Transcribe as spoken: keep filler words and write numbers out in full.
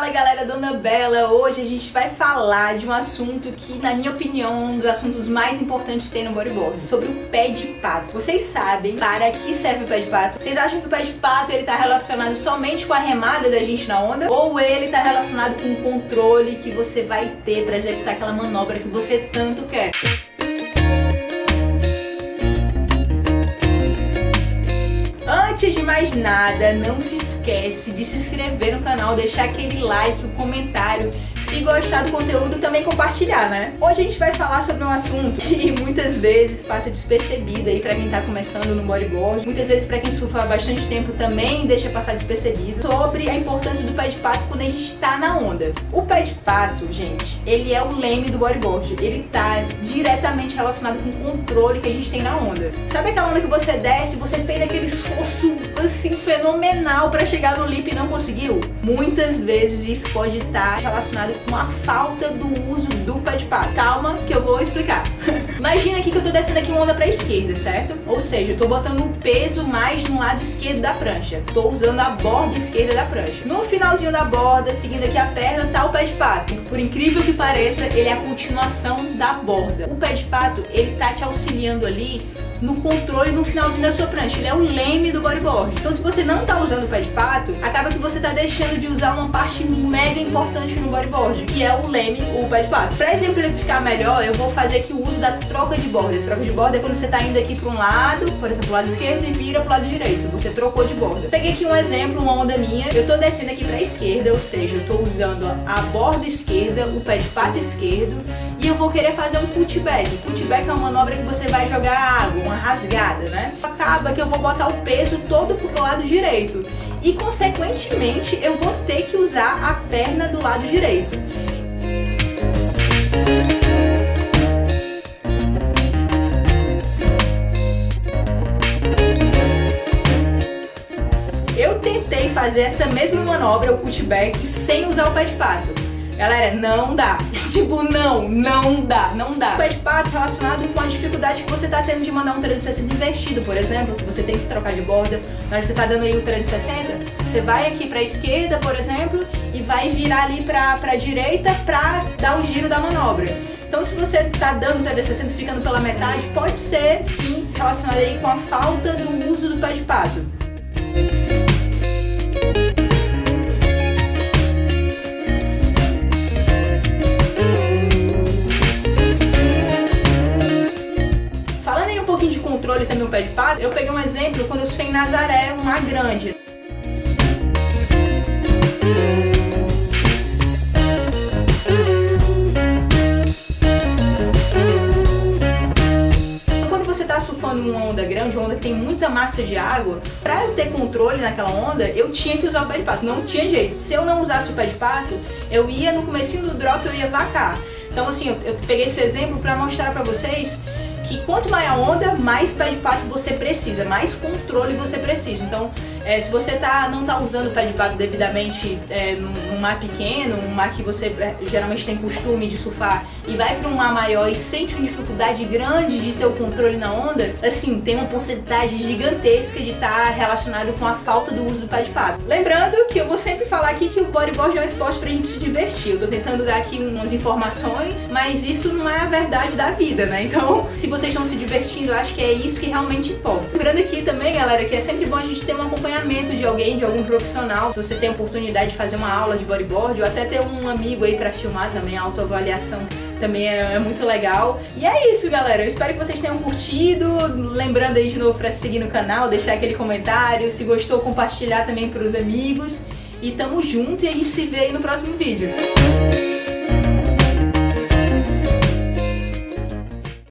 Fala galera, Dona Bela. Hoje a gente vai falar de um assunto que, na minha opinião, é um dos assuntos mais importantes que tem no bodyboard, sobre o pé de pato. Vocês sabem para que serve o pé de pato? Vocês acham que o pé de pato ele tá relacionado somente com a remada da gente na onda? Ou ele tá relacionado com o controle que você vai ter para executar aquela manobra que você tanto quer? Antes de mais nada, não se esquece de se inscrever no canal, deixar aquele like, o comentário, se gostar do conteúdo também compartilhar, né? Hoje a gente vai falar sobre um assunto que muitas vezes passa despercebido aí pra quem tá começando no bodyboard, muitas vezes pra quem surfa há bastante tempo também deixa passar despercebido, sobre a importância do pé de pato quando a gente tá na onda. O pé de pato, gente, ele é o leme do bodyboard, ele tá diretamente relacionado com o controle que a gente tem na onda. Sabe aquela onda que você desce, você fez aquele esforço assim fenomenal para chegar no lip e não conseguiu? Muitas vezes isso pode estar relacionado com a falta do uso do pé de pato. Calma que eu vou explicar. Imagina aqui que eu tô descendo aqui uma onda para a esquerda, certo? Ou seja, eu tô botando o peso mais no lado esquerdo da prancha. Tô usando a borda esquerda da prancha. No finalzinho da borda, seguindo aqui a perna, tá o pé de pato. Por incrível que pareça, ele é a continuação da borda. O pé de pato, ele tá te auxiliando ali no controle no finalzinho da sua prancha. Ele é o leme do bodyboard. Então se você não tá usando o pé de pato, acaba que você tá deixando de usar uma parte mega importante no bodyboard, que é o leme, o pé de pato. Pra exemplificar melhor, eu vou fazer aqui o uso da troca de borda. A troca de borda é quando você tá indo aqui pra um lado, por exemplo, pro lado esquerdo, e vira pro lado direito. Você trocou de borda. Peguei aqui um exemplo, uma onda minha. Eu tô descendo aqui pra esquerda, ou seja, eu tô usando a borda esquerda, o pé de pato esquerdo, e eu vou querer fazer um cutback. Cutback é uma manobra que você vai jogar água, uma rasgada, né? Acaba que eu vou botar o peso todo pro lado direito e, consequentemente, eu vou ter que usar a perna do lado direito. Eu tentei fazer essa mesma manobra, o cutback, sem usar o pé de pato. Galera, não dá. Tipo, não, não dá, não dá. O pé de pato relacionado com a dificuldade que você tá tendo de mandar um trezentos e sessenta invertido, por exemplo, que você tem que trocar de borda. Na hora que você tá dando aí o trezentos e sessenta, você vai aqui pra esquerda, por exemplo, e vai virar ali pra, pra direita pra dar o giro da manobra. Então se você tá dando o trezentos e sessenta ficando pela metade, pode ser, sim, relacionado aí com a falta do uso do pé de pato. De controle também o pé de pato, eu peguei um exemplo quando eu surfei em Nazaré, um mar grande. Quando você tá surfando uma onda grande, uma onda que tem muita massa de água, pra eu ter controle naquela onda, eu tinha que usar o pé de pato, não tinha jeito. Se eu não usasse o pé de pato, eu ia no comecinho do drop, eu ia vacar. Então assim, eu, eu peguei esse exemplo pra mostrar pra vocês que quanto maior a onda, mais pé de pato você precisa, mais controle você precisa. Então, é, se você tá, não tá usando o pé de pato devidamente é, num, num mar pequeno, um mar que você é, geralmente tem costume de surfar, e vai para um mar maior e sente uma dificuldade grande de ter o controle na onda, assim, tem uma porcentagem gigantesca de estar tá relacionado com a falta do uso do pé de pato. Lembrando que eu vou sempre falar aqui que o bodyboard é um esporte pra gente se divertir. Eu tô tentando dar aqui umas informações, mas isso não é a verdade da vida, né? Então, se você vocês estão se divertindo, eu acho que é isso que realmente importa. Lembrando aqui também, galera, que é sempre bom a gente ter um acompanhamento de alguém, de algum profissional. Se você tem a oportunidade de fazer uma aula de bodyboard, ou até ter um amigo aí pra filmar também, a autoavaliação também é, é muito legal. E é isso, galera. Eu espero que vocês tenham curtido. Lembrando aí de novo pra seguir no canal, deixar aquele comentário. Se gostou, compartilhar também pros amigos. E tamo junto e a gente se vê aí no próximo vídeo.